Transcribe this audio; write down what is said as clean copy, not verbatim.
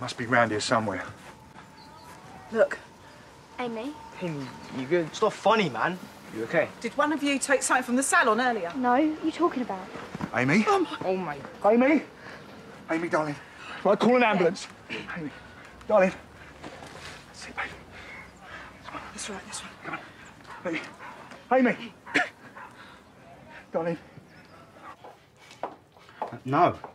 Must be round here somewhere. Look. Amy? Amy, you good? It's not funny, man. You okay? Did one of you take something from the salon earlier? No, what are you talking about? Amy? Oh, my... Amy? Amy, darling. Right, call an ambulance. Yeah. Amy, darling. That's it, babe. Come on. That's right, that's right. Come on. Amy. Amy. Darling. No.